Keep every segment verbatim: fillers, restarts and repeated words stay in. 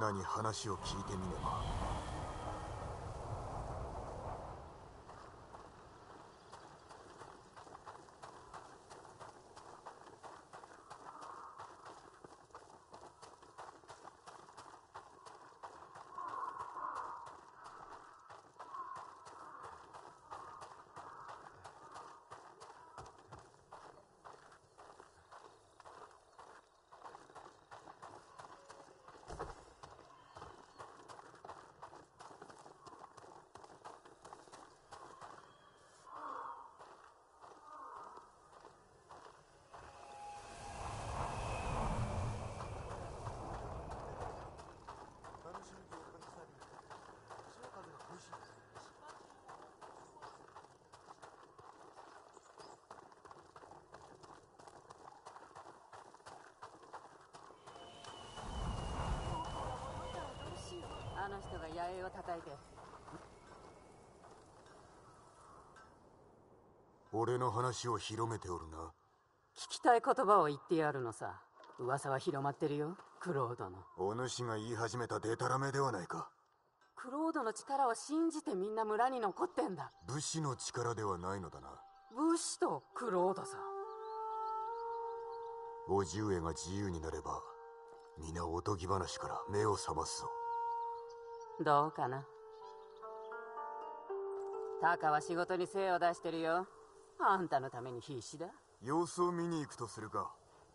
ナに話を聞いてみれば。 あの人が野営を叩いて。 俺の話を広めておるな。 聞きたい言葉を言ってやるのさ。噂は広まってるよ、クロードの。 お主が言い始めたデタラメではないか。 クロードの力を信じてみんな村に残ってんだ。 武士の力ではないのだな。 武士とクロードさ。 叔父上が自由になれば皆おとぎ話から目を覚ますぞ。 どうかな。タカは仕事に精を出してるよ。あんたのために必死だ。 様子を見に行くとするか。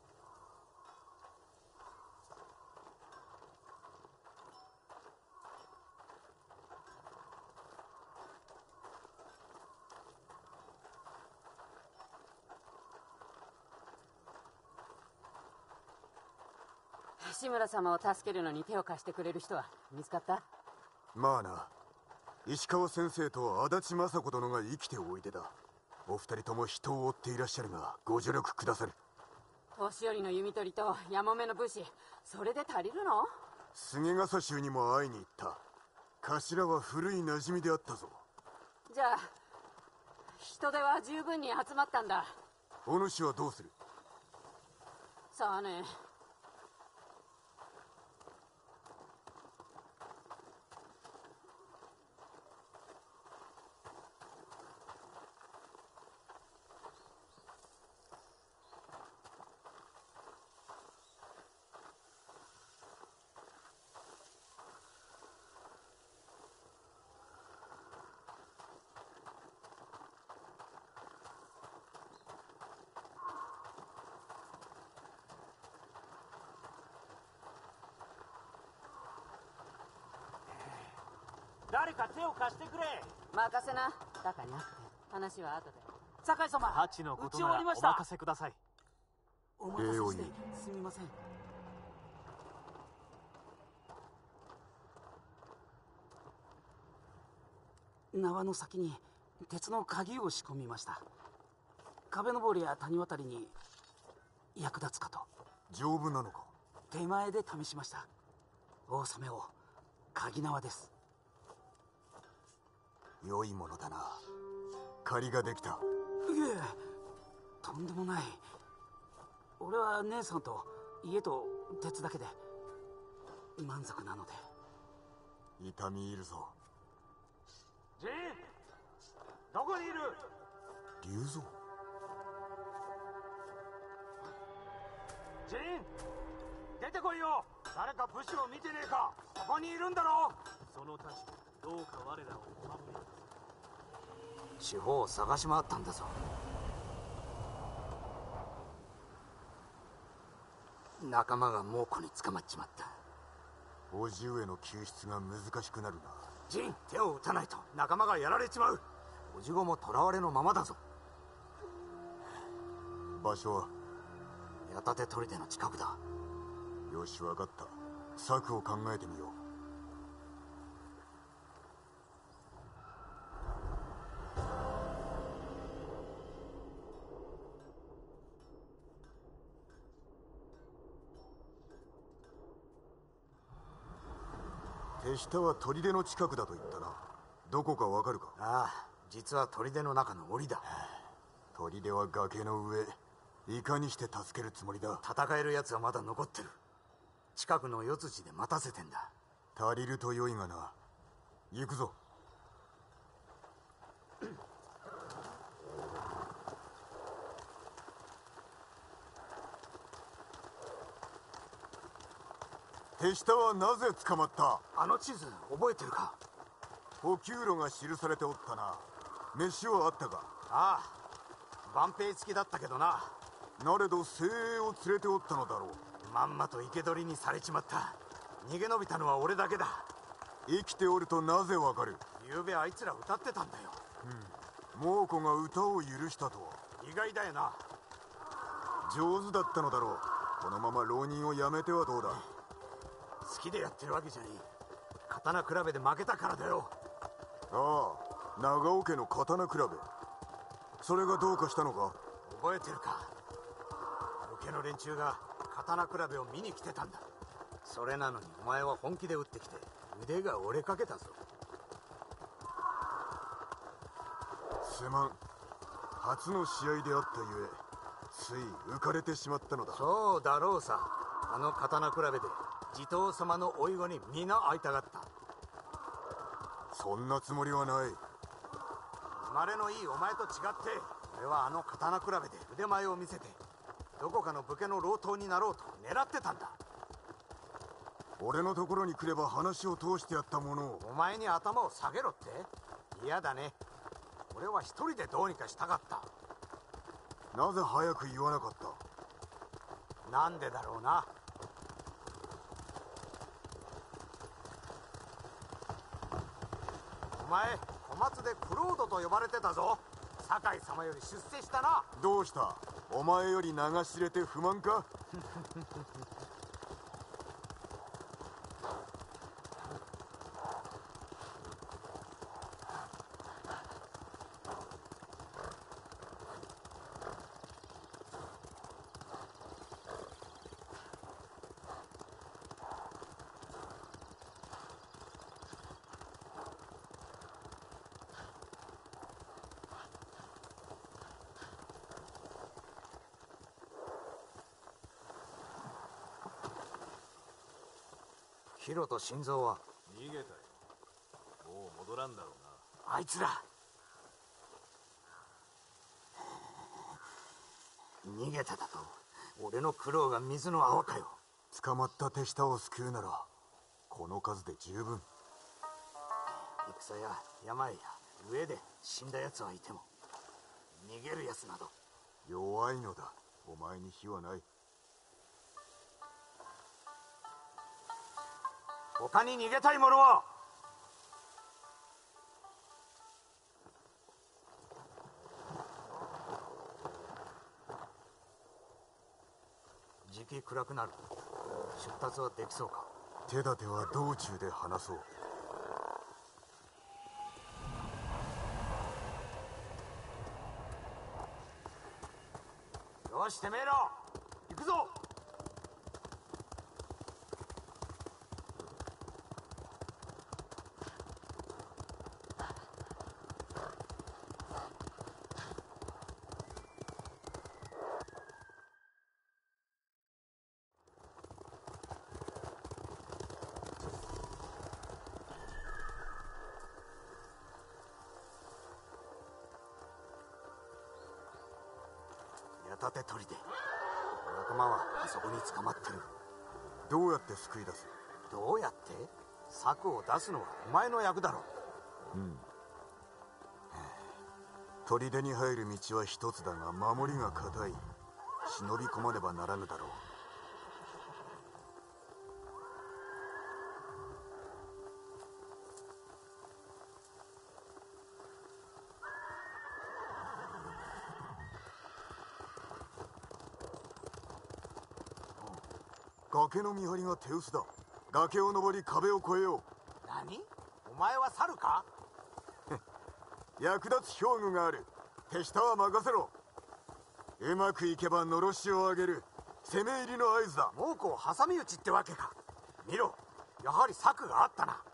志村様を助けるのに手を貸してくれる人は見つかった？ まあな。石川先生と足立雅子殿が生きておいでだ。お二人とも人を追っていらっしゃるがご助力くださる。 年寄りの弓取りとやもめの武士、それで足りるの？ 菅笠衆にも会いに行った。頭は古い馴染みであったぞ。 じゃあ人手は十分に集まったんだ。 お主はどうする？ さあね。 誰か手を貸してくれ。 任せな。タカに会って話は後で。 酒井様、 ハチのこと打ち終ならおわりました。 任せください。 お待たせしてすみません。縄の先に鉄の鍵を仕込みました。壁登りや谷渡りに役立つかと。 丈夫なのか？ 手前で試しました。大染を鍵縄です。 良いものだな。借りができた。 いえ、とんでもない。俺は姉さんと家と鉄だけで満足なので。 痛み入るぞ。 ジン、どこにいる？ 龍蔵。 ジン、出てこいよ。誰か武士を見てねえか。そこにいるんだろ。 その立場、どうか我らをお守りください。 四方を探し回ったんだぞ。仲間が猛虎に捕まっちまった。 叔父上の救出が難しくなるな。 ジン、手を打たないと仲間がやられちまう。おじごも囚われのままだぞ。 場所は？ 矢立砦の近くだ。 よし、分かった。策を考えてみよう。手下は砦の近くだと言ったな。どこかわかるか？ ああ、実は砦の中の檻だ。 砦は崖の上。いかにして助けるつもりだ？ 戦える奴はまだ残ってる。近くの四辻で待たせてんだ。 足りると良いがな。行くぞ。手下はなぜ捕まった？ あの地図覚えてるか？ 補給路が記されておったな。飯はあったか？ ああ、万兵付きだったけどな。 なれど精鋭を連れておったのだろう。 まんまと生け捕りにされちまった。逃げ延びたのは俺だけだ。 生きておるとなぜわかる？ 昨べあいつら歌ってたんだよ。 猛虎が歌を許したとは。 意外だよな。 上手だったのだろう。このまま浪人をやめてはどうだ？ 好きでやってるわけじゃねえ。刀比べで負けたからだよ。 ああ、長尾家の刀比べ。それがどうかしたのか？ 覚えてるか？武家の連中が刀比べを見に来てたんだ。それなのにお前は本気で打ってきて腕が折れかけたぞ。 すまん。初の試合であったゆえつい浮かれてしまったのだ。 そうだろうさ。あの刀比べで地頭様の甥子に皆会いたがった。 そんなつもりはない。 生まれのいいお前と違って俺はあの刀比べで腕前を見せてどこかの武家の老頭になろうと狙ってたんだ。 俺のところに来れば話を通してやったものを。 お前に頭を下げろって？嫌だね。俺は一人でどうにかしたかった。 なぜ早く言わなかった？ なんでだろうな。お前小松でクロードと呼ばれてたぞ。酒井様より出世したな。 どうした？お前より名が知れて不満か？ ヒロと心臓は？ 逃げたよ。もう戻らんだろうな。 あいつら逃げただと？俺の苦労が水の泡かよ。 捕まった手下を救うならこの数で十分。 戦や病や飢えで死んだ奴はいても逃げる奴など。 弱いのだ。お前に非はない。 他に逃げたい者は？時期暗くなる。出立はできそうか？ 手立ては道中で話そう。 よしてめえら行くぞ。矢立砦。仲間はあそこに捕まってる。 どうやって救い出す？ どうやって？策を出すのはお前の役だろ。 うん砦に入る道は一つだが守りが固い。忍び込まねばならぬだろう。崖の見張りが手薄だ。崖を登り壁を越えよう。 何？お前は猿か？ 役立つ兵具がある。手下は任せろ。うまくいけばのろしを上げる攻め入りの合図だ。 猛虎を挟み撃ちってわけか。見ろ、やはり策があったな。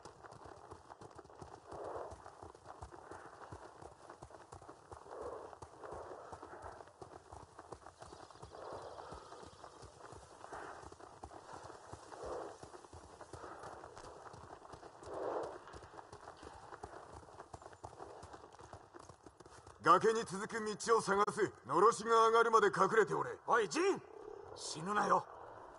崖に続く道を探す。のろしが上がるまで隠れておれ。 おいジン、死ぬなよ。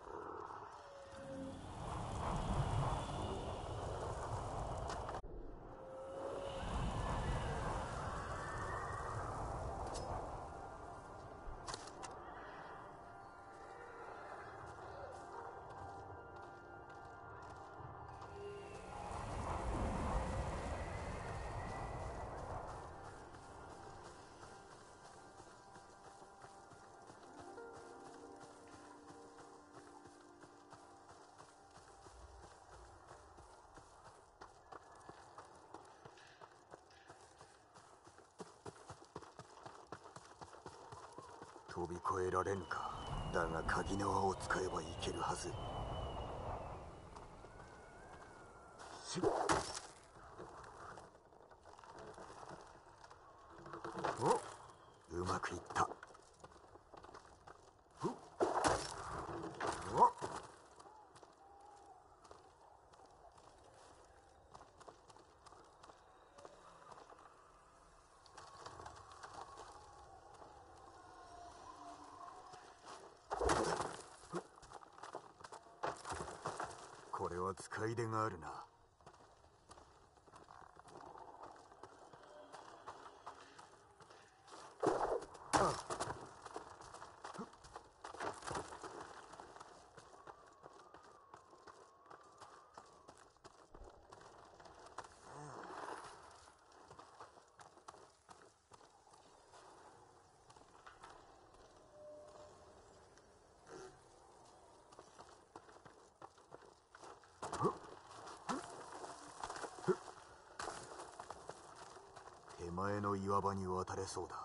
飛び越えられぬか。だが鍵縄を使えばいけるはず。お、うまくいった。おこれは使い出があるな。手前の岩場に渡れそうだ。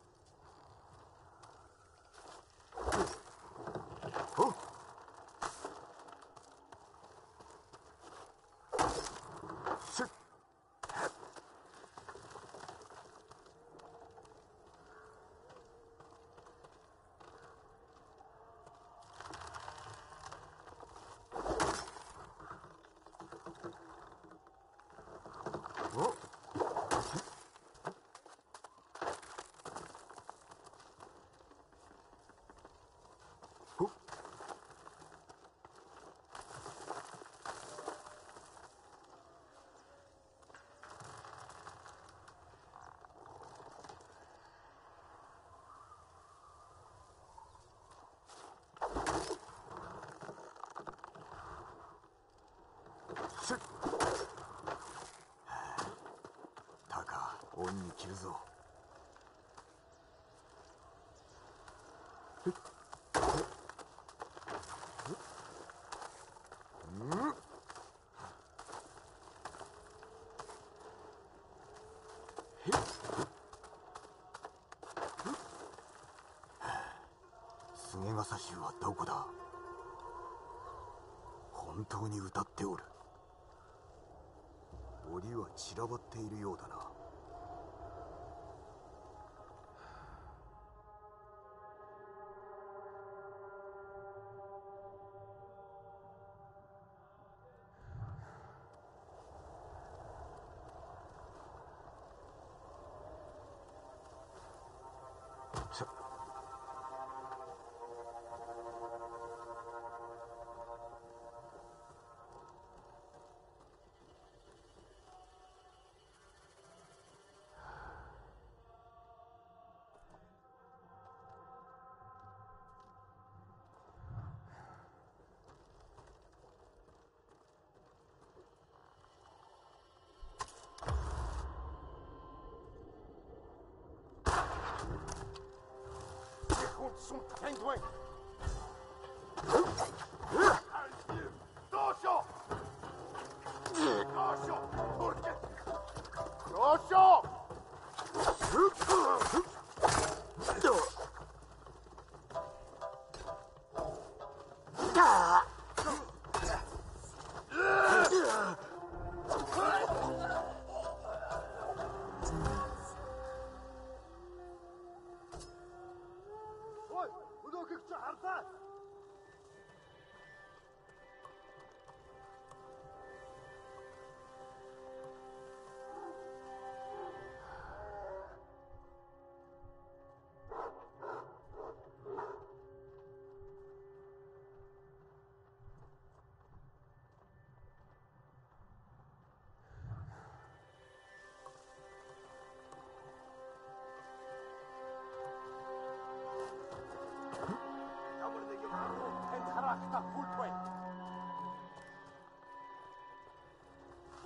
おっしゅっおっしゅっタカ、恩に着るぞ。うん菅笠衆はどこだ。本当に歌っておる。檻は散らばっているようだな。さ Son pingouin!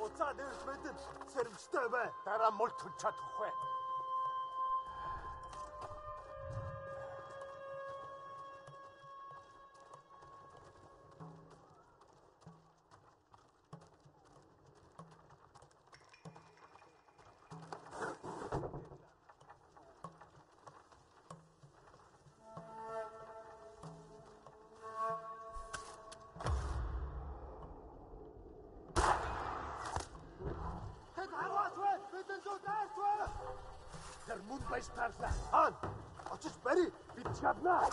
وتصادر مدن سرم شتابه ترى ملتو تشاتخوه Han! Açış beri! Bitçadna!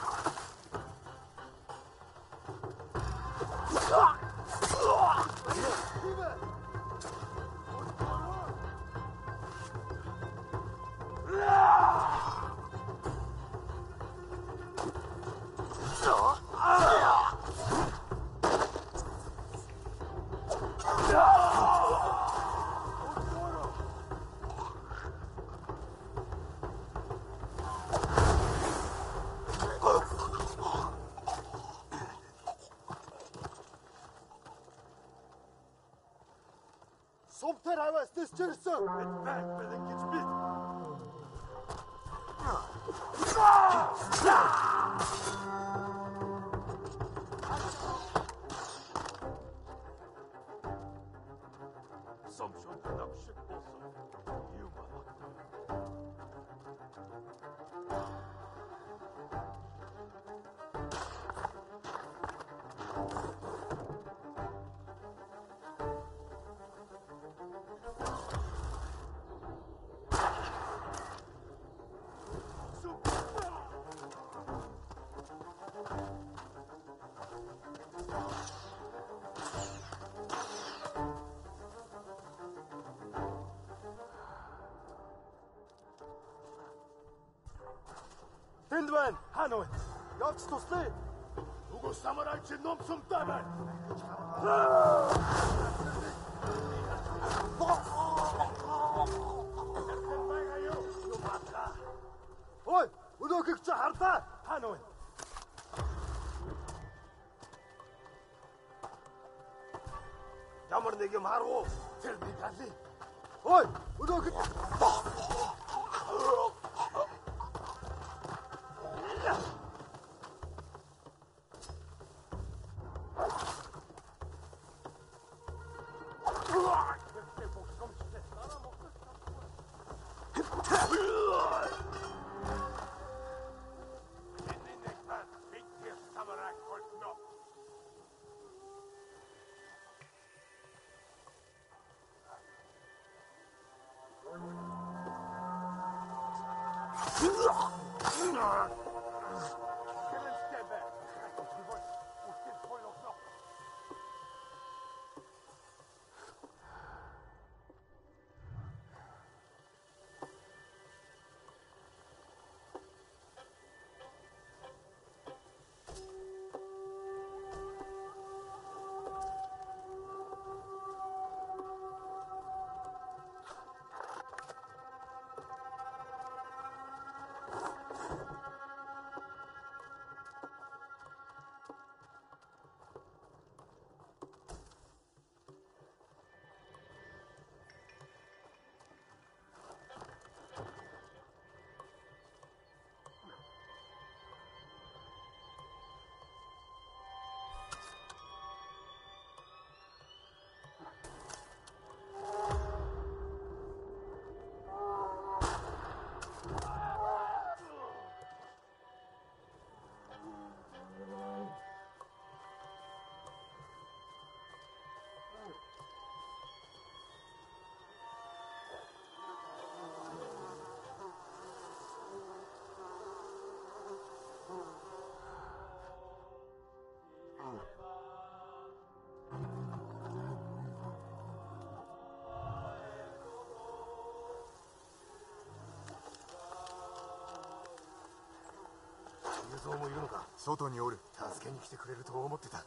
Somter havas discherso! Mit back with a gets bit! Some should have done shit also. You Hindman, Hanoi, явц туслая. Угу самурай чи ном сумтай байна. Ой, өнөөхийг чи харлаа. Hanoi. Ямар нэг юм харуу. Тэр би талий. Ой, өнөөхийгもいるのか。 外におる。 助けに来てくれると思ってた。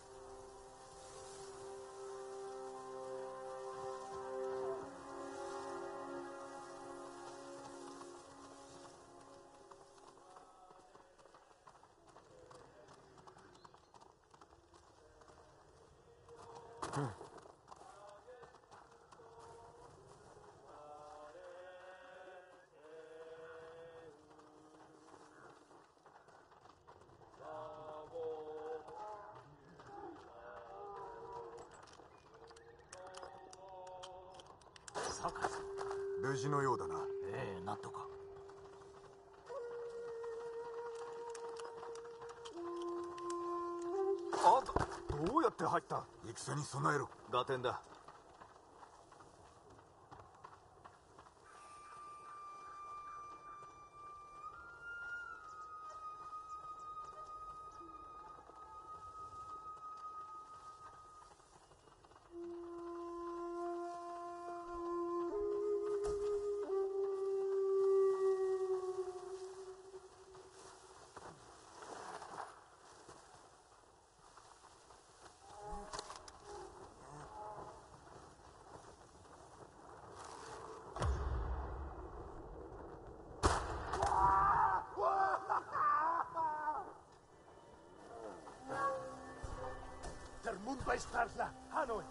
無事のようだな。 ええ、なんとか。 あんたどうやって入った？ 戦に備えろ。 合点だ。 Der Mundbeißpartner, Hanoi.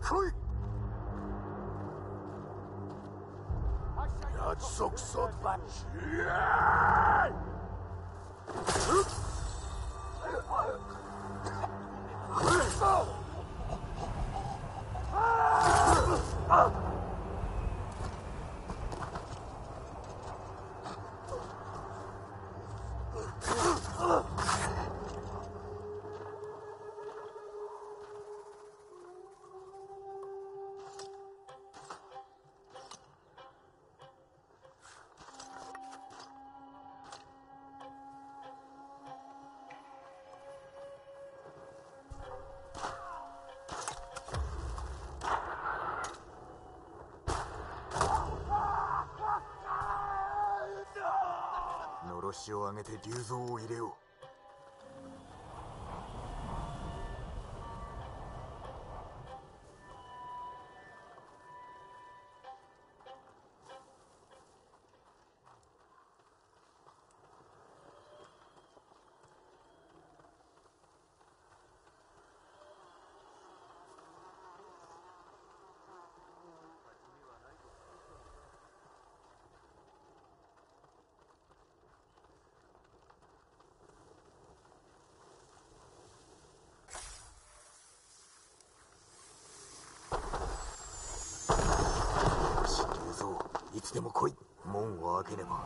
来い。 약속 쏟반. のろしを上げて竜蔵を入れよう。 いつでも来い。門を開けねば。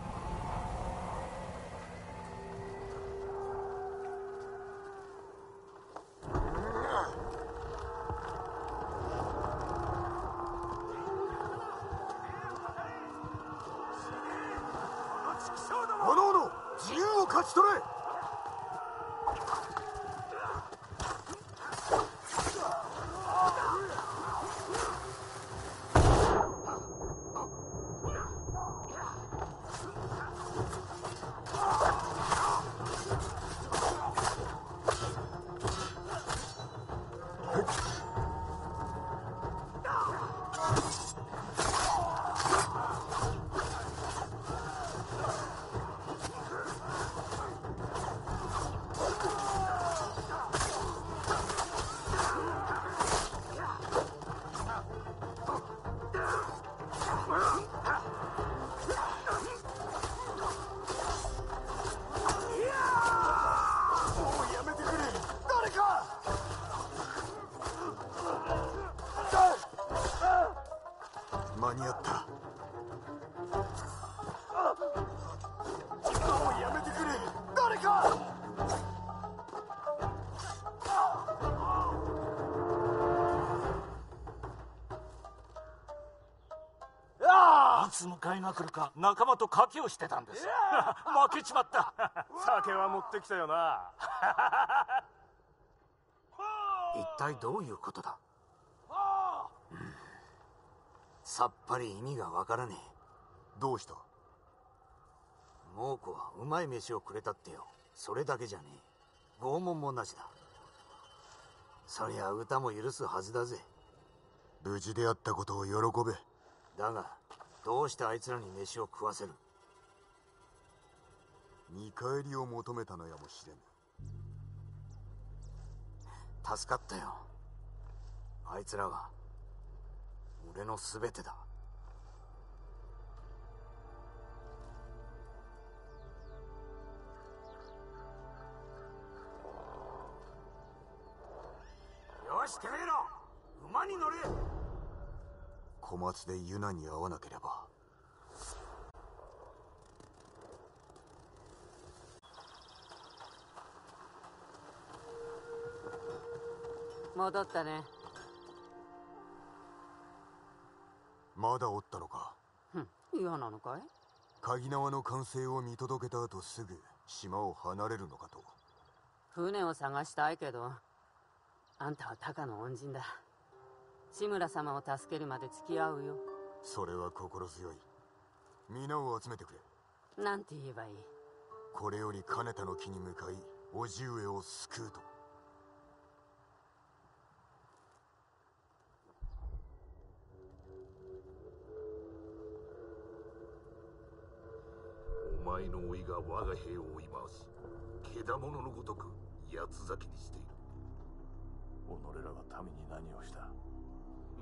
おのおの自由を勝ち取れ。 間に合った。もうやめてくれ。誰か。 いつ迎えが来るか仲間と賭けをしてたんです。負けちまった。 酒は持ってきたよな。 一体どういうことだ。うん、さっぱり意味がわからねえ。 どうした。 猛虎はうまい飯をくれたってよ。それだけじゃねえ。拷問もなしだ。そりゃ歌も許すはずだぜ。 無事であったことを喜べ。 だがどうしてあいつらに飯を食わせる。 見返りを求めたのやもしれぬ。 助かったよ。あいつらは俺の全てだ。よしてめえら馬に乗れ。 小松でユナに会わなければ。 戻ったね。 まだおったのか。 ふん、嫌なのかい。 鍵縄の完成を見届けた後すぐ島を離れるのかと。 船を探したいけど、あんたは鷹の恩人だ。志村様を助けるまで付き合うよ。 それは心強い。皆を集めてくれ。 なんて言えばいい。 これより金田の木に向かい叔父上を救うと。 お前の甥が我が兵を追い回し、獣のごとく八つ咲きにしている。 己らが民に何をした。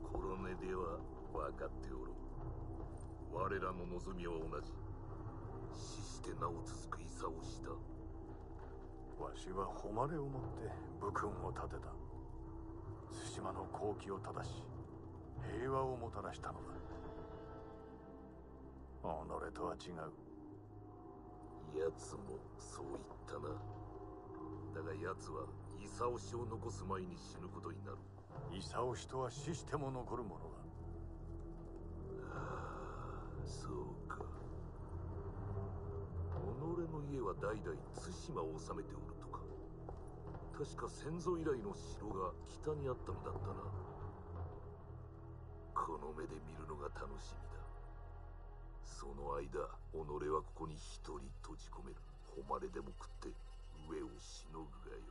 コロネでは分かっておろう。我らの望みは同じ。死してなお続く戦をした。 わしは誉れをもって武君を立てた。対馬の好機を正し平和をもたらしたのだ。己とは違う。 奴もそう言ったな。だが奴は功氏を残す前に死ぬことになる。 功氏とは死しても残るものだ。 ああ、そうか。己の家は代々対馬を治めておるとか。確か先祖以来の城が北にあったのだったな。この目で見るのが楽しみだ。その間、己はここに一人閉じ込める。誉れでも食って上をしのぐがよい。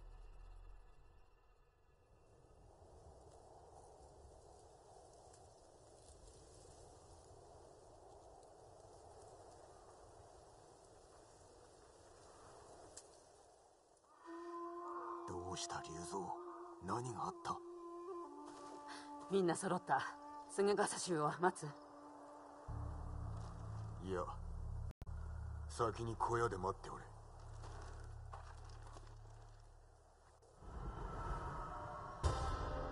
どうした龍蔵、何があった？ みんな揃った。菅笠衆を待つ。 いや、先に小屋で待っておれ。